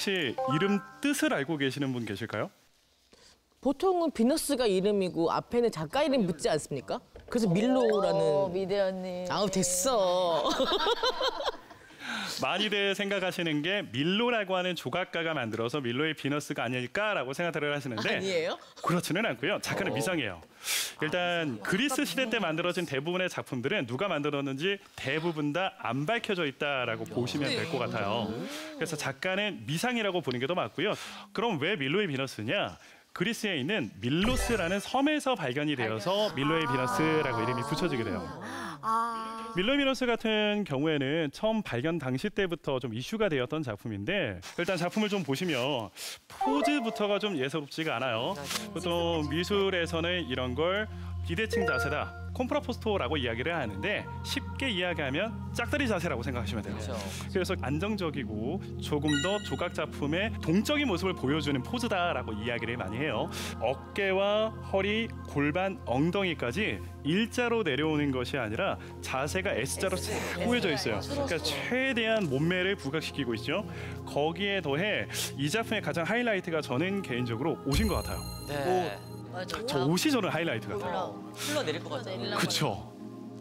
혹시 이름 뜻을 알고 계시는 분 계실까요? 보통은 비너스가 이름이고 앞에는 작가 이름 붙지 않습니까? 그래서 밀로라는. 미대 언니. 아우 됐어. 많이들 생각하시는 게 밀로라고 하는 조각가가 만들어서 밀로의 비너스가 아닐까라고 생각을 하시는데 아니에요? 그렇지는 않고요. 작가는 미성이에요. 일단 그리스 시대 때 만들어진 대부분의 작품들은 누가 만들었는지 대부분 다 안 밝혀져 있다라고 보시면 될 것 같아요. 그래서 작가는 미상이라고 보는 게 더 맞고요. 그럼 왜 밀로의 비너스냐? 그리스에 있는 밀로스라는 섬에서 발견이 되어서 밀로의 비너스라고 이름이 붙여지게 돼요. 밀로의 비너스 같은 경우에는 처음 발견 당시 때부터 좀 이슈가 되었던 작품인데 일단 작품을 좀 보시면 포즈부터가 좀 예사롭지가 않아요. 보통 미술에서는 이런 걸 비대칭 자세다, 콤프라포스토라고 이야기를 하는데 쉽게 이야기하면 짝다리 자세라고 생각하시면 돼요. 그래서 안정적이고 조금 더 조각 작품의 동적인 모습을 보여주는 포즈다라고 이야기를 많이 해요. 어깨와 허리, 골반, 엉덩이까지 일자로 내려오는 것이 아니라 자세가 S자로 싹 꼬여져 있어요. 그러니까 최대한 몸매를 부각시키고 있죠. 거기에 더해 이 작품의 가장 하이라이트가 저는 개인적으로 옷인 것 같아요. 네. 맞아. 저 옷이 저는 하이라이트 같아요. 흘러내릴 것 같아요. 그렇죠.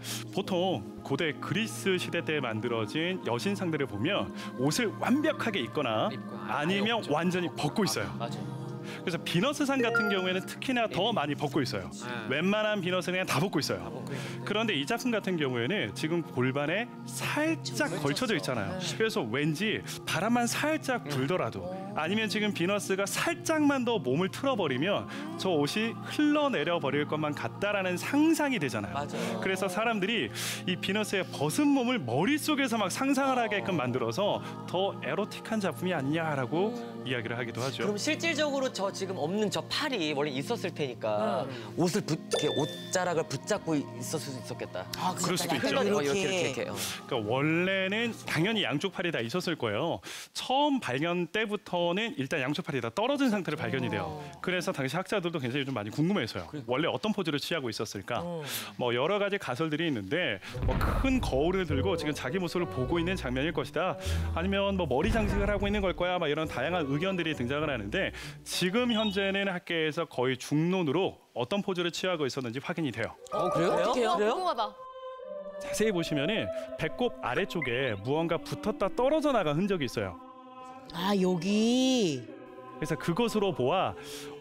보통 고대 그리스 시대 때 만들어진 여신상들을 보면 옷을 완벽하게 입거나 아니면 완전히 벗고 있어요. 맞아요. 그래서 비너스상 같은 경우에는 특히나 더 많이 벗고 있어요. 웬만한 비너스는 그냥 다 벗고 있어요. 그런데 이 작품 같은 경우에는 지금 골반에 살짝 걸쳐져 있잖아요. 그래서 왠지 바람만 살짝 불더라도 아니면 지금 비너스가 살짝만 더 몸을 틀어버리면 저 옷이 흘러내려 버릴 것만 같다라는 상상이 되잖아요. 맞아요. 그래서 사람들이 이 비너스의 벗은 몸을 머릿속에서 막 상상을 하게끔 만들어서 더 에로틱한 작품이 아니냐라고 이야기를 하기도 하죠. 그럼 실질적으로 저 지금 없는 저 팔이 원래 있었을 테니까 옷을 이렇게 옷자락을 붙잡고 있었을 수 있었겠다. 그럴 수도 있죠. 이렇게. 그러니까 원래는 당연히 양쪽 팔이 다 있었을 거예요. 처음 발견 때부터는 일단 양쪽 팔이 다 떨어진 상태로 발견이 돼요. 그래서 당시 학자들도 굉장히 좀 많이 궁금해서요. 원래 어떤 포즈를 취하고 있었을까? 뭐 여러 가지 가설들이 있는데 뭐 큰 거울을 들고 지금 자기 모습을 보고 있는 장면일 것이다. 아니면 뭐 머리 장식을 하고 있는 걸 거야. 막 이런 다양한 의견들이 등장을 하는데 지금 현재는 학계에서 거의 중론으로 어떤 포즈를 취하고 있었는지 확인이 돼요. 그래요? 어떻게요? 궁금하다. 자세히 보시면은 배꼽 아래쪽에 무언가 붙었다 떨어져 나간 흔적이 있어요. 아 여기. 그래서 그것으로 보아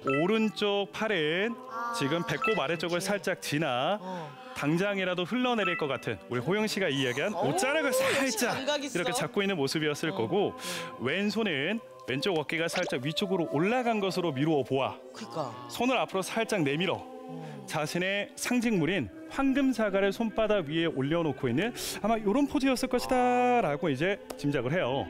오른쪽 팔은 지금 배꼽 아래쪽을 살짝 지나 당장이라도 흘러내릴 것 같은 우리 호영 씨가 이야기한 옷자락을 살짝 감각 있어. 이렇게 잡고 있는 모습이었을 거고 왼손은 왼쪽 어깨가 살짝 위쪽으로 올라간 것으로 미루어 보아 그러니까. 손을 앞으로 살짝 내밀어 자신의 상징물인 황금 사과를 손바닥 위에 올려놓고 있는 아마 이런 포즈였을 것이다 라고 이제 짐작을 해요.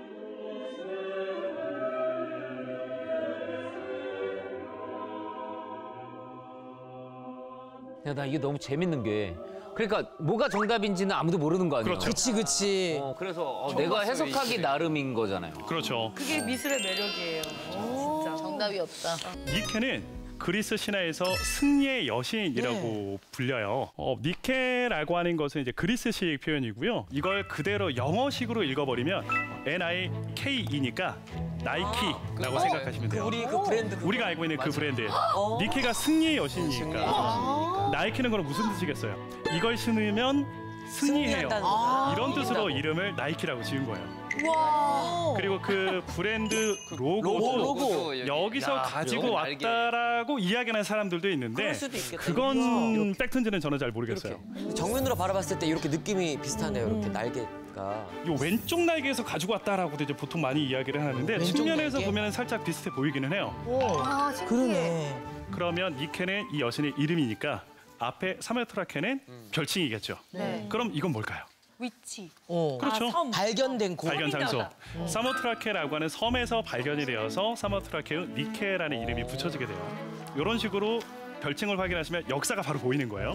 야, 나 이게 너무 재밌는 게 그러니까 뭐가 정답인지는 아무도 모르는 거 아니에요? 그렇죠. 그치. 그래서 내가 해석하기 나름인 거잖아요. 그렇죠. 그게 미술의 매력이에요. 진짜. 정답이 없다. 니케는 그리스 신화에서 승리의 여신이라고 불려요. 니케라고 하는 것은 이제 그리스식 표현이고요. 이걸 그대로 영어식으로 읽어버리면 N-I-K-E니까 나이키라고 생각하시면 돼요. 우리 그 브랜드 우리가 알고 있는 그 브랜드. 니케가 승리의 여신이니까. 나이키는 그럼 무슨 뜻이겠어요? 이걸 신으면 승리해요. 이런 뜻으로 이름을 나이키라고 지은 거예요. 그리고 그 브랜드 로고도 여기서 가지고 왔다라고 이야기하는 사람들도 있는데 그럴 수도 있겠다. 그건 팩트인지는 저는 잘 모르겠어요. 정면으로 바라봤을 때 이렇게 느낌이 비슷하네요. 이렇게 날개가. 이 왼쪽 날개에서 가지고 왔다라고도 이제 보통 많이 이야기를 하는데 측면에서 날개? 보면 살짝 비슷해 보이기는 해요. 아, 신기해. 그러네. 그러면 니케는 이 여신의 이름이니까 앞에 사메트라케는 별칭이겠죠. 네. 그럼 이건 뭘까요? 위치. 그렇죠. 섬. 발견된 곳. 발견 장소. 사모트라케라고 하는 섬에서 발견이 되어서 사모트라케의 니케라는 이름이 붙여지게 돼요. 이런 식으로 별칭을 확인하시면 역사가 바로 보이는 거예요.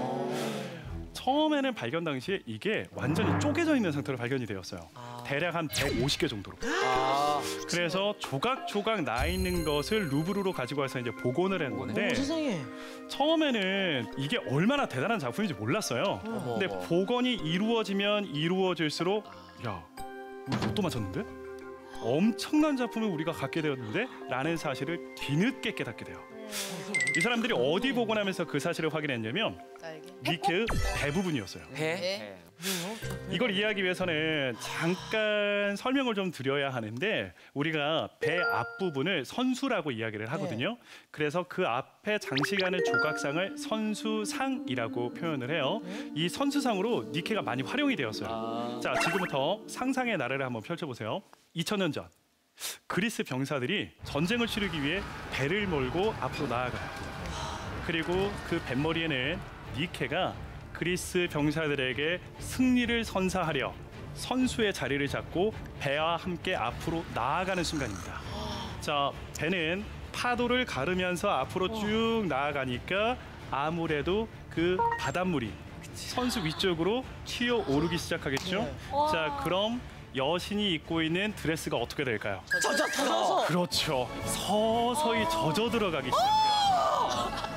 처음에는 발견 당시에 이게 완전히 쪼개져 있는 상태로 발견이 되었어요. 대략 한 150개 정도로. 그래서 조각조각 나 있는 것을 루브르로 가지고 와서 이제 복원을 했는데 세상에. 처음에는 이게 얼마나 대단한 작품인지 몰랐어요. 근데 복원이 이루어지면 이루어질수록 야, 우리 로또 맞췄는데? 엄청난 작품을 우리가 갖게 되었는데 라는 사실을 뒤늦게 깨닫게 돼요. 이 사람들이 어디 복원하면서 그 사실을 확인했냐면 니케의 배 부분이었어요. 배? 이걸 이해하기 위해서는 잠깐 설명을 좀 드려야 하는데 우리가 배 앞부분을 선수라고 이야기를 하거든요. 그래서 그 앞에 장식하는 조각상을 선수상이라고 표현을 해요. 이 선수상으로 니케가 많이 활용이 되었어요. 자, 지금부터 상상의 나래를 한번 펼쳐보세요. 2000년 전 그리스 병사들이 전쟁을 치르기 위해 배를 몰고 앞으로 나아가요. 그리고 그 뱃머리에는 니케가 그리스 병사들에게 승리를 선사하려 선수의 자리를 잡고 배와 함께 앞으로 나아가는 순간입니다. 자, 배는 파도를 가르면서 앞으로 쭉 나아가니까 아무래도 그 바닷물이 선수 위쪽으로 튀어오르기 시작하겠죠. 자, 그럼 여신이 입고 있는 드레스가 어떻게 될까요? 젖어서. 그렇죠. 서서히 젖어 들어가기 시작해요.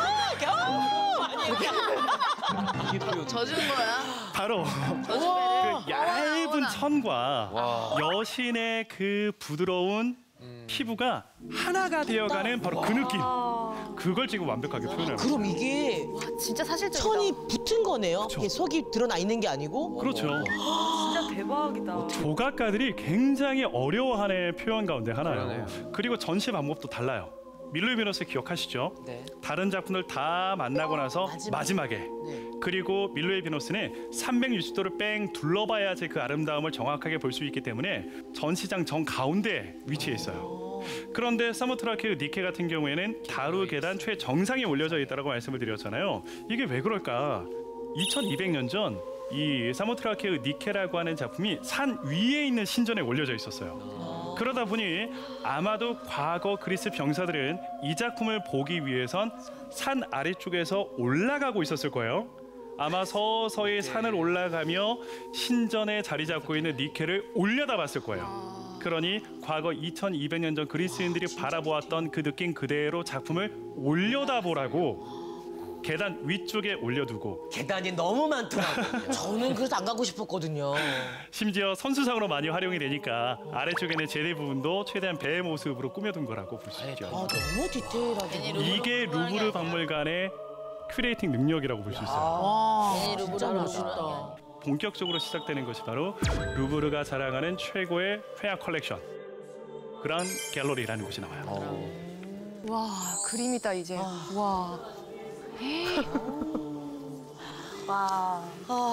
젖은 거야? 바로 그 얇은 천과 여신의 그 부드러운 피부가 하나가 되어가는 바로 그 느낌. 그걸 지금 완벽하게 표현해요. 그럼 이게 진짜 사실적이다. 천이 붙은 거네요. 이게 속이 드러나 있는 게 아니고. 그렇죠. 진짜 대박이다. 조각가들이 굉장히 어려워하는 표현 가운데 하나예요. 그리고 전시 방법도 달라요. 밀로의 비너스 기억하시죠? 네. 다른 작품들 다 만나고 나서 마지막에 그리고 밀로의 비너스는 360도를 뺑 둘러봐야지 그 아름다움을 정확하게 볼 수 있기 때문에 전시장 정 가운데 위치해 있어요. 그런데 사모트라케의 니케 같은 경우에는 다루 계단 최정상에 올려져 있다고 말씀을 드렸잖아요. 이게 왜 그럴까? 2200년 전 이 사모트라케의 니케라고 하는 작품이 산 위에 있는 신전에 올려져 있었어요. 그러다 보니 아마도 과거 그리스 병사들은 이 작품을 보기 위해선 산 아래쪽에서 올라가고 있었을 거예요. 아마 서서히 산을 올라가며 신전에 자리 잡고 있는 니케를 올려다봤을 거예요. 그러니 과거 2200년 전 그리스인들이 바라보았던 그 느낌 그대로 작품을 올려다보라고 계단 위쪽에 올려두고 계단이 너무 많더라고요. 저는 그래서 안 가고 싶었거든요. 심지어 선수상으로 많이 활용이 되니까 아래쪽에는 제대 부분도 최대한 배의 모습으로 꾸며둔 거라고 볼 수 있죠. 너무 디테일하게. 이게 루브르 박물관의 큐레이팅 능력이라고 볼 수 있어요. 진짜 멋있다. 본격적으로 시작되는 것이 바로 루브르가 자랑하는 최고의 회화 컬렉션 그란 갤러리라는 곳이 나와요. 와 그림이다 이제. 와. 와.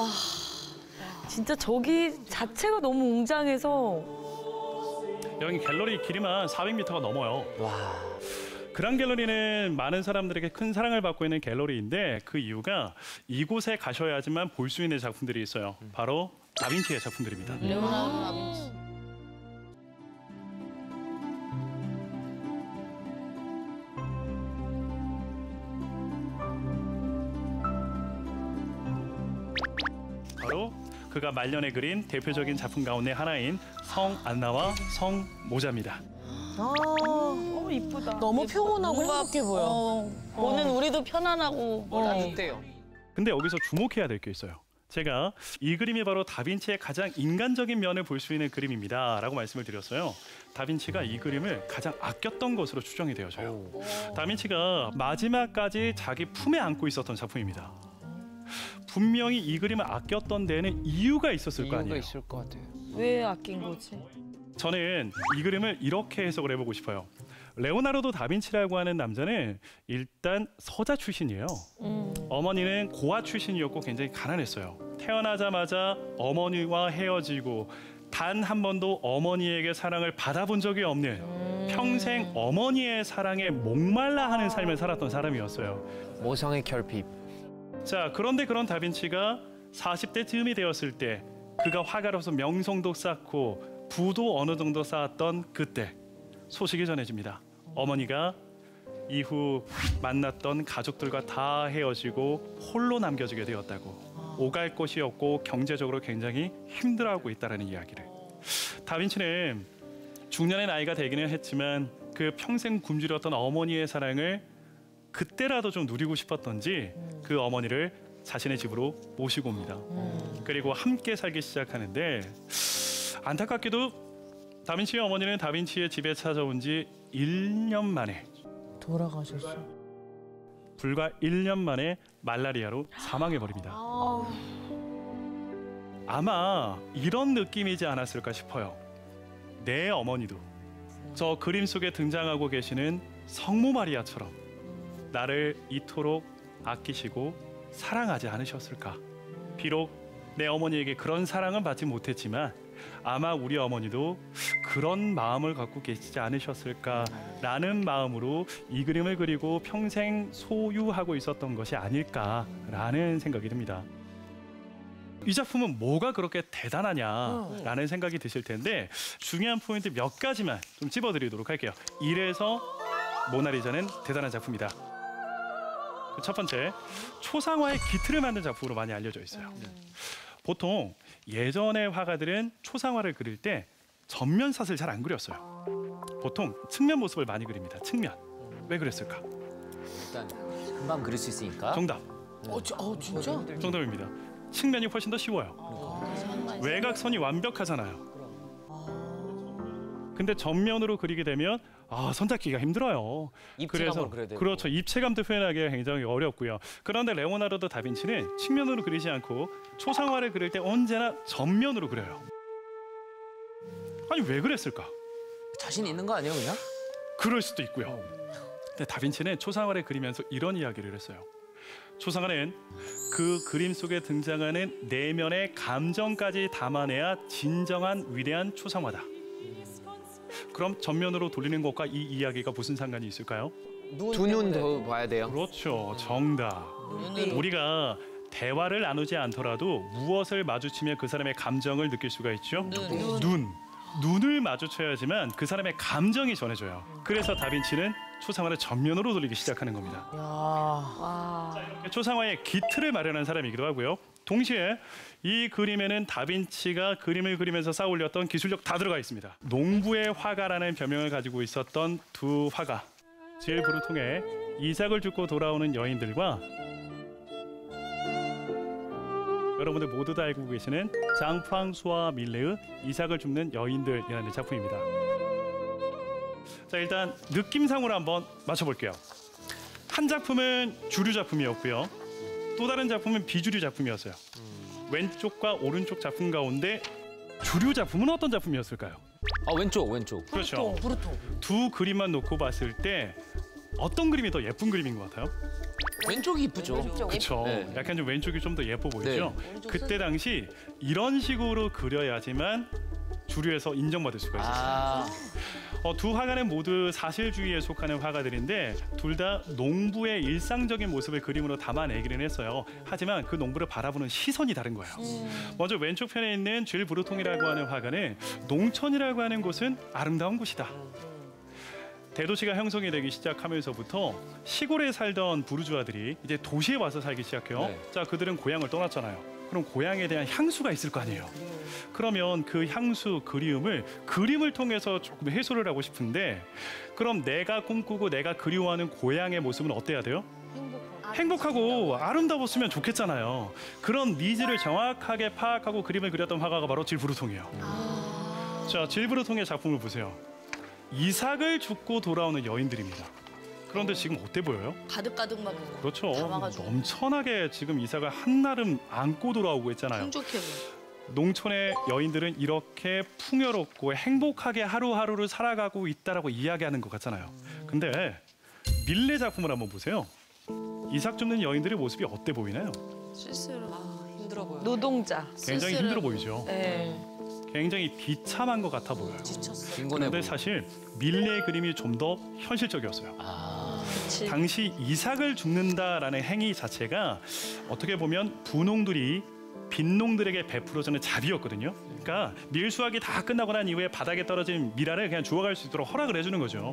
진짜 저기 자체가 너무 웅장해서. 여기 갤러리 길이만 400m가 넘어요. 그란 갤러리는 많은 사람들에게 큰 사랑을 받고 있는 갤러리인데 그 이유가 이곳에 가셔야지만 볼 수 있는 작품들이 있어요. 바로 다빈치의 작품들입니다. 레오나르도 다빈치. 바로 그가 말년에 그린 대표적인 작품 가운데 하나인 성 안나와 성 모자입니다. 이쁘다. 너무 평온하고 행복해 보여. 보는 우리도 편안하고 따뜻해요. 근데 여기서 주목해야 될 게 있어요. 제가 이 그림이 바로 다빈치의 가장 인간적인 면을 볼 수 있는 그림입니다 라고 말씀을 드렸어요. 다빈치가 이 그림을 가장 아꼈던 것으로 추정이 되어져요. 다빈치가 마지막까지 자기 품에 안고 있었던 작품입니다. 분명히 이 그림을 아꼈던 데에는 이유가 있었을 거 아니에요. 있을 것 같아요. 왜 아낀 거지? 저는 이 그림을 이렇게 해석을 해보고 싶어요. 레오나르도 다빈치라고 하는 남자는 일단 서자 출신이에요. 어머니는 고아 출신이었고 굉장히 가난했어요. 태어나자마자 어머니와 헤어지고 단 한 번도 어머니에게 사랑을 받아본 적이 없는 평생 어머니의 사랑에 목말라 하는 삶을 살았던 사람이었어요. 모성의 결핍. 자, 그런데 그런 다빈치가 40대 즈음이 되었을 때 그가 화가로서 명성도 쌓고 부도 어느 정도 쌓았던 그때 소식이 전해집니다. 어머니가 이후 만났던 가족들과 다 헤어지고 홀로 남겨지게 되었다고. 오갈 곳이 없고 경제적으로 굉장히 힘들어하고 있다는 이야기를. 다빈치는 중년의 나이가 되기는 했지만 그 평생 굶주렸던 어머니의 사랑을 그때라도 좀 누리고 싶었던지 그 어머니를 자신의 집으로 모시고 옵니다. 그리고 함께 살기 시작하는데 안타깝게도 다빈치의 어머니는 다빈치의 집에 찾아온 지 1년 만에 돌아가셨어. 불과 1년 만에 말라리아로 사망해버립니다. 아마 이런 느낌이지 않았을까 싶어요. 내 어머니도 저 그림 속에 등장하고 계시는 성모 마리아처럼 나를 이토록 아끼시고 사랑하지 않으셨을까. 비록 내 어머니에게 그런 사랑은 받지 못했지만 아마 우리 어머니도 그런 마음을 갖고 계시지 않으셨을까라는 마음으로 이 그림을 그리고 평생 소유하고 있었던 것이 아닐까라는 생각이 듭니다. 이 작품은 뭐가 그렇게 대단하냐라는 생각이 드실 텐데 중요한 포인트 몇 가지만 좀 찝어드리도록 할게요. 이래서 모나리자는 대단한 작품이다. 그 첫 번째, 초상화의 기틀을 만든 작품으로 많이 알려져 있어요. 보통 예전의 화가들은 초상화를 그릴 때 전면샷을 잘 안 그렸어요. 보통 측면 모습을 많이 그립니다. 측면. 왜 그랬을까? 일단 금방 그릴 수 있으니까. 정답. 진짜? 정답입니다. 측면이 훨씬 더 쉬워요. 외곽선이 완벽하잖아요. 근데 전면으로 그리게 되면 손잡기가 힘들어요. 입체감을 그려야 되고. 그렇죠. 입체감도 표현하기가 굉장히 어렵고요. 그런데 레오나르도 다빈치는 측면으로 그리지 않고 초상화를 그릴 때 언제나 전면으로 그려요. 아니 왜 그랬을까? 자신 있는 거 아니에요, 그냥? 그럴 수도 있고요. 근데 다빈치는 초상화를 그리면서 이런 이야기를 했어요. 초상화는 그 그림 속에 등장하는 내면의 감정까지 담아내야 진정한 위대한 초상화다. 그럼 전면으로 돌리는 것과 이 이야기가 무슨 상관이 있을까요? 두 눈 더 봐야 돼요. 그렇죠. 정답. 우리가 대화를 나누지 않더라도 무엇을 마주치면 그 사람의 감정을 느낄 수가 있죠? 눈을 마주쳐야지만 그 사람의 감정이 전해져요. 그래서 다빈치는 초상화를 전면으로 돌리기 시작하는 겁니다. 초상화의 기틀을 마련한 사람이기도 하고요. 동시에 이 그림에는 다빈치가 그림을 그리면서 쌓아올렸던 기술력 다 들어가 있습니다. 농부의 화가라는 별명을 가지고 있었던 두 화가, 질 브루통의 이삭을 죽고 돌아오는 여인들과 여러분들 모두 다 알고 계시는 장 프랑수와 밀레의 이삭을 줍는 여인들이라는 작품입니다. 자, 일단 느낌상으로 한번 맞춰볼게요. 한 작품은 주류 작품이었고요. 또 다른 작품은 비주류 작품이었어요. 왼쪽과 오른쪽 작품 가운데 주류 작품은 어떤 작품이었을까요? 왼쪽. 그렇죠. 브루통. 두 그림만 놓고 봤을 때 어떤 그림이 더 예쁜 그림인 것 같아요? 왼쪽이 이쁘죠. 그렇죠. 네. 약간 좀 왼쪽이 좀 더 예뻐 보이죠? 그때 당시 이런 식으로 그려야지만 주류에서 인정받을 수가 있었어요. 두 화가는 모두 사실주의에 속하는 화가들인데 둘 다 농부의 일상적인 모습을 그림으로 담아내기는 했어요. 하지만 그 농부를 바라보는 시선이 다른 거예요. 먼저 왼쪽 편에 있는 질 브루통이라고 하는 화가는 농촌이라고 하는 곳은 아름다운 곳이다. 대도시가 형성이 되기 시작하면서부터 시골에 살던 부르주아들이 이제 도시에 와서 살기 시작해요. 네. 자, 그들은 고향을 떠났잖아요. 그럼 고향에 대한 향수가 있을 거 아니에요. 그러면 그 향수, 그리움을 그림을 통해서 조금 해소를 하고 싶은데 그럼 내가 꿈꾸고 내가 그리워하는 고향의 모습은 어때야 돼요? 행복하고 아름다웠으면 좋겠잖아요. 그런 니즈를 정확하게 파악하고 그림을 그렸던 화가가 바로 질 브루통이에요. 자, 질 브루통의 작품을 보세요. 이삭을 죽고 돌아오는 여인들입니다. 그런데 지금 어때 보여요? 가득가득 막 그렇죠. 담아가지고. 넘쳐나게 지금 이삭을 한나름 안고 돌아오고 있잖아요. 풍족해 보여. 농촌의 여인들은 이렇게 풍요롭고 행복하게 하루하루를 살아가고 있다라고 이야기하는 것 같잖아요. 근데 밀레 작품을 한번 보세요. 이삭 줍는 여인들의 모습이 어때 보이나요? 쓸쓸해. 힘들어 보여. 노동자. 굉장히 힘들어 보이죠. 네. 굉장히 비참한 것 같아 보여요. 빈곤해 그런데 보여. 사실 밀레의 그림이 좀 더 현실적이었어요. 당시 이삭을 죽는다라는 행위 자체가 어떻게 보면 부농들이 빈농들에게 베풀어주는 자비였거든요. 그러니까 밀수확이 다 끝나고 난 이후에 바닥에 떨어진 미라를 그냥 주워갈 수 있도록 허락을 해주는 거죠.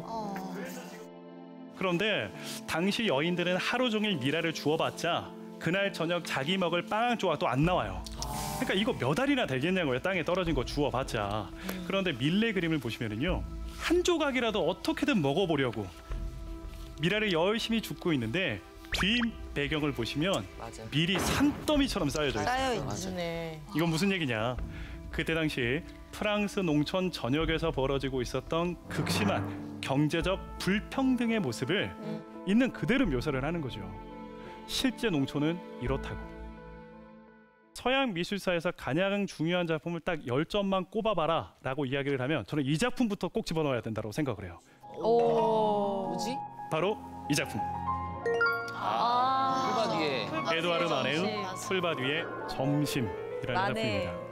그런데 당시 여인들은 하루 종일 미라를 주워봤자 그날 저녁 자기 먹을 빵 한 조각 또 안 나와요. 그러니까 이거 몇 알이나 되겠냐고요. 땅에 떨어진 거 주워봤자. 그런데 밀레 그림을 보시면은요, 한 조각이라도 어떻게든 먹어보려고 미라를 열심히 줍고 있는데 뒤 배경을 보시면 맞아요. 밀이 산더미처럼 쌓여져 있어요. 쌓여 있네. 이건 무슨 얘기냐? 그때 당시 프랑스 농촌 전역에서 벌어지고 있었던 극심한 경제적 불평등의 모습을 있는 그대로 묘사를 하는 거죠. 실제 농촌은 이렇다고. 서양 미술사에서 가장 중요한 작품을 딱 10점만 꼽아봐라 라고 이야기를 하면 저는 이 작품부터 꼭 집어넣어야 된다고 생각을 해요. 뭐지? 바로 이 작품. 풀밭 위에 에드와르 마네의 풀밭 위의 점심이라는 마네. 작품입니다.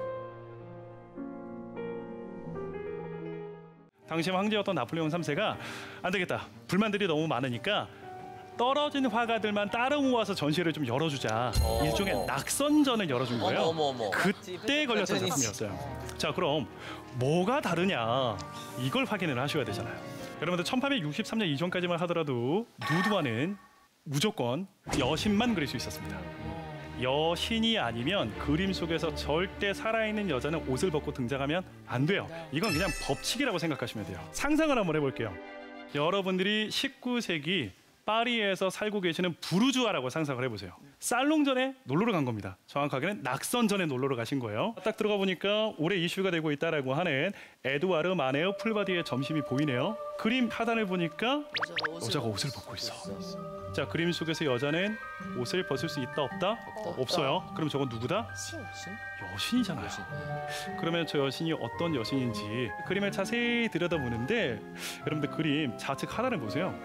당시 황제였던 나폴레옹 3세가 안 되겠다. 불만들이 너무 많으니까 떨어진 화가들만 따로 모아서 전시회를 좀 열어주자. 일종의 낙선전을 열어준 거예요. 어머. 그때 걸렸던 작품이었어요. 자, 그럼 뭐가 다르냐? 이걸 확인을 하셔야 되잖아요. 여러분들 1863년 이전까지만 하더라도 누드화는 무조건 여신만 그릴 수 있었습니다. 여신이 아니면 그림 속에서 절대 살아있는 여자는 옷을 벗고 등장하면 안 돼요. 이건 그냥 법칙이라고 생각하시면 돼요. 상상을 한번 해볼게요. 여러분들이 19세기 파리에서 살고 계시는 부르주아라고 상상을 해보세요. 살롱전에 놀러를 간 겁니다. 정확하게는 낙선전에 놀러를 가신 거예요. 딱 들어가 보니까 올해 이슈가 되고 있다라고 하는 에드와르 마네의 풀밭 위의 점심이 보이네요. 그림 하단을 보니까 여자가 옷을 벗고 있어. 자, 그림 속에서 여자는 옷을 벗을 수 있다 없다? 없어요. 그럼 저건 누구다? 여신이잖아요. 그러면 저 여신이 어떤 여신인지 그림을 자세히 들여다보는데 여러분들 그림 좌측 하단을 보세요.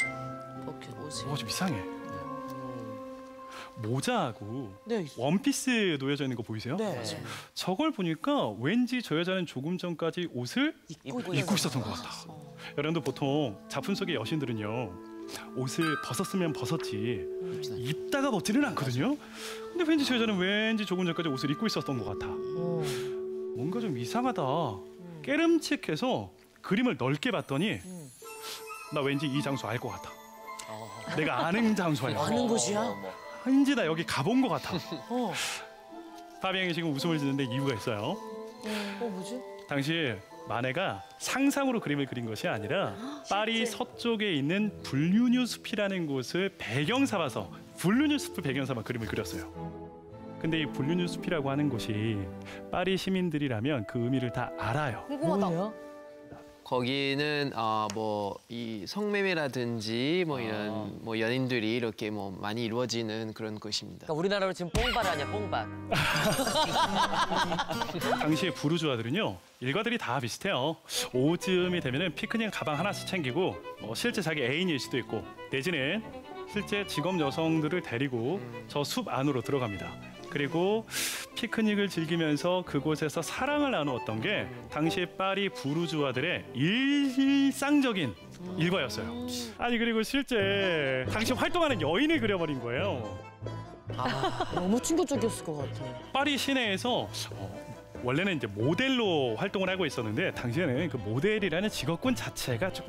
좀 이상해. 모자하고 네. 원피스 놓여져 있는 거 보이세요? 네. 저걸 보니까 왠지 저 여자는 조금 전까지 옷을 입고 있었던 것 같아. 여러분들 보통 작품 속의 여신들은요, 옷을 벗었으면 벗었지 입다가 벗지는 않거든요. 근데 왠지 저 여자는 왠지 조금 전까지 옷을 입고 있었던 것 같아. 뭔가 좀 이상하다. 깨름칙해서 그림을 넓게 봤더니 나 왠지 이 장소 알 것 같아. 내가 아는 장소야. 아는 곳이야? 왠지 나 여기 가본 것 같아. 파비앙이 지금 웃음을 짓는데 이유가 있어요. 뭐지? 당시 마네가 상상으로 그림을 그린 것이 아니라 파리 서쪽에 있는 불륜유 숲이라는 곳을 배경 삼아서 불륜유 숲을 배경 삼아 그림을 그렸어요. 근데 이 불륜유 숲이라고 하는 곳이 파리 시민들이라면 그 의미를 다 알아요. 뭐예요? 거기는 뭐 이 성매매라든지 뭐 이런 뭐 연인들이 이렇게 뭐 많이 이루어지는 그런 곳입니다. 그러니까 우리나라로 지금 뽕밭 아니야, 뽕밭. 당시의 부르주아들은요, 일가들이 다 비슷해요. 오후쯤이 되면은 피크닉 가방 하나씩 챙기고 실제 자기 애인일 수도 있고 내지는 실제 직업 여성들을 데리고 저 숲 안으로 들어갑니다. 그리고 피크닉을 즐기면서 그곳에서 사랑을 나누었던 게 당시 파리 부르주아들의 일상적인 일과였어요. 아니 그리고 실제 당시 활동하는 여인을 그려버린 거예요. 너무 충격적이었을 것 같아. 파리 시내에서 원래는 이제 모델로 활동을 하고 있었는데 당시에는 그 모델이라는 직업군 자체가 조금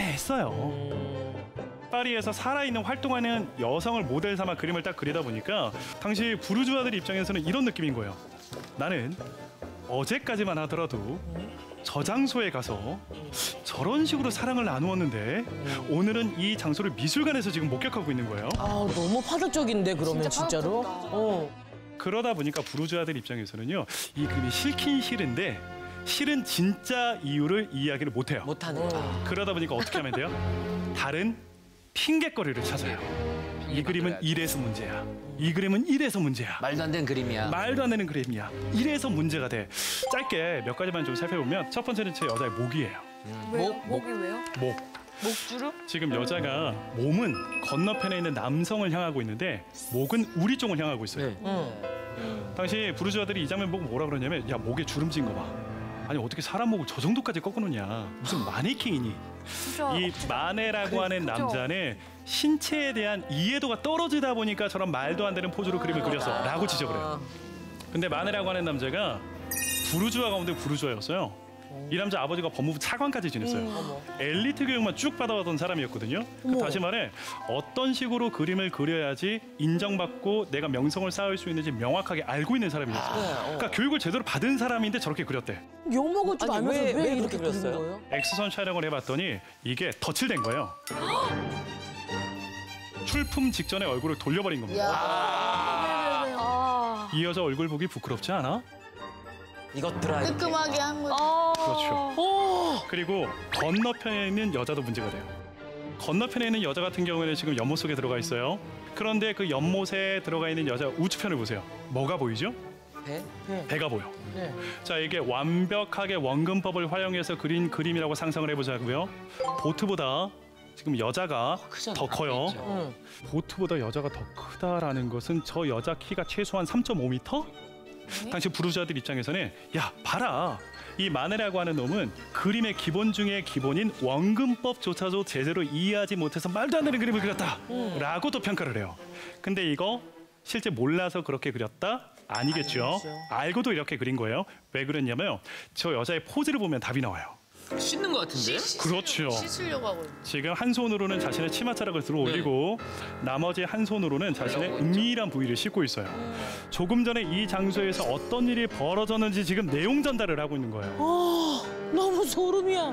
애매했어요. 파리에서 살아있는 활동하는 여성을 모델 삼아 그림을 딱 그리다 보니까 당시 부르주아들 입장에서는 이런 느낌인 거예요. 나는 어제까지만 하더라도 저 장소에 가서 저런 식으로 사랑을 나누었는데 오늘은 이 장소를 미술관에서 지금 목격하고 있는 거예요. 아 너무 파격적인데 그러면 진짜로? 그러다 보니까 부르주아들 입장에서는요, 이 그림이 싫긴 싫은데 싫은 진짜 이유를 이야기를 못해요. 못하는 거. 그러다 보니까 어떻게 하면 돼요? 다른 핑계거리를 찾아요. 이 그림은 이래서 문제야. 이 그림은 이래서 문제야. 말도 안 되는 그림이야. 말도 안 되는 그림이야. 이래서 문제가 돼. 짧게 몇 가지만 좀 살펴보면 첫 번째는 제 여자의 목이에요. 목이 왜요? 목. 목주름? 지금 여자가 몸은 건너편에 있는 남성을 향하고 있는데 목은 우리 쪽을 향하고 있어요. 당시 부르주아들이 이 장면 보고 뭐라 그러냐면, 야, 목에 주름진 거 봐. 아니 어떻게 사람 목을 저 정도까지 꺾어놓냐. 무슨 마네킹이니. 이 마네라고 하는 남자는 신체에 대한 이해도가 떨어지다 보니까 저런 말도 안 되는 포즈로 그림을 그렸어 라고 지적을 해요. 근데 마네라고 하는 남자가 부르주아 가운데 부르주아였어요. 이 남자 아버지가 법무부 차관까지 지냈어요. 엘리트 교육만 쭉 받아왔던 사람이었거든요. 다시 말해 어떤 식으로 그림을 그려야지 인정받고 내가 명성을 쌓을 수 있는지 명확하게 알고 있는 사람이었어요. 그러니까 교육을 제대로 받은 사람인데 저렇게 그렸대. 요목을 좀 아니, 알면서 왜 왜 그렇게 이렇게 그린 그렸어요? 거예요? 엑스선 촬영을 해봤더니 이게 덧칠된 거예요. 출품 직전에 얼굴을 돌려버린 겁니다. 이 여자 얼굴 보기 부끄럽지 않아? 이것들아. 이렇게. 뜨끔하게 한 거지. 그렇죠. 그리고 건너편에 있는 여자도 문제가 돼요. 건너편에 있는 여자 같은 경우에는 지금 연못 속에 들어가 있어요. 그런데 그 연못에 들어가 있는 여자 우측편을 보세요. 뭐가 보이죠? 배? 배가 보여. 네. 자, 이게 완벽하게 원근법을 활용해서 그린 그림이라고 상상을 해보자고요. 보트보다 지금 여자가 더 커요. 응. 보트보다 여자가 더 크다라는 것은 저 여자 키가 최소한 3.5m? 당시 부르주아들 입장에서는 야, 봐라. 이 마네라고 하는 놈은 그림의 기본 중에 기본인 원근법조차도 제대로 이해하지 못해서 말도 안 되는 그림을 그렸다. 라고 또 평가를 해요. 근데 이거 실제 몰라서 그렇게 그렸다? 아니겠죠. 알고도 이렇게 그린 거예요. 왜 그랬냐면 저 여자의 포즈를 보면 답이 나와요. 씻는 것 같은데? 그렇죠. 씻으려고 하고 있는. 지금 한 손으로는 자신의 치마자락을 들어 올리고 나머지 한 손으로는 자신의 은밀한 부위를 씻고 있어요. 조금 전에 이 장소에서 어떤 일이 벌어졌는지 지금 내용 전달을 하고 있는 거예요. 너무 소름이야.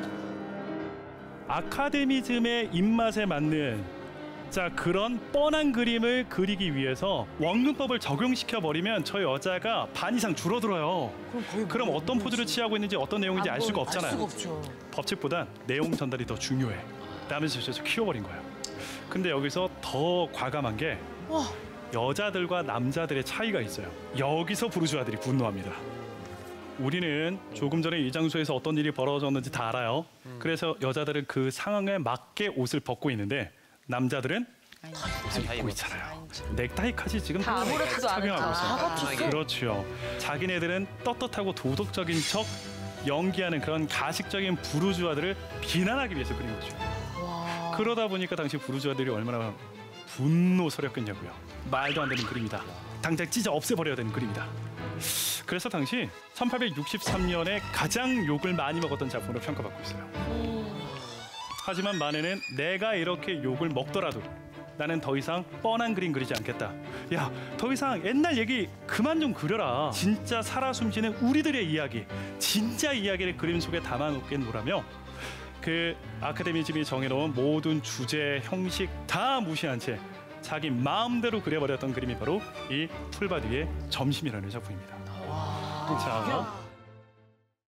아카데미즘의 입맛에 맞는 자 그런 뻔한 그림을 그리기 위해서 원근법을 적용시켜 버리면 저 여자가 반 이상 줄어들어요. 그럼 어떤 포즈를 취하고 있는지 어떤 내용인지 알 수가 없잖아요. 알 수가 없죠. 법칙보단 내용 전달이 더 중요해. 라면서 저저 키워버린 거예요. 근데 여기서 더 과감한 게 여자들과 남자들의 차이가 있어요. 여기서 부르주아들이 분노합니다. 우리는 조금 전에 이 장소에서 어떤 일이 벌어졌는지 다 알아요. 그래서 여자들은 그 상황에 맞게 옷을 벗고 있는데 남자들은 옷을 입고 있잖아요. 넥타이까지 지금 아무렇지도 착용하고 않을까. 있어요. 그렇죠. 자기네들은 떳떳하고 도덕적인 척 연기하는 그런 가식적인 부르주아들을 비난하기 위해서 그린 거죠. 그러다 보니까 당시 부르주아들이 얼마나 분노스럽겠냐고요. 말도 안 되는 그림이다. 당장 찢어 없애버려야 되는 그림이다. 그래서 당시 1863년에 가장 욕을 많이 먹었던 작품으로 평가받고 있어요. 하지만 마네는 내가 이렇게 욕을 먹더라도 나는 더 이상 뻔한 그림 그리지 않겠다. 야, 더 이상 옛날 얘기 그만 좀 그려라. 진짜 살아 숨쉬는 우리들의 이야기, 진짜 이야기를 그림 속에 담아놓겠노라며 그 아카데미즘이 정해놓은 모든 주제, 형식 다 무시한 채 자기 마음대로 그려버렸던 그림이 바로 이 풀밭 위의 점심이라는 작품입니다. 자,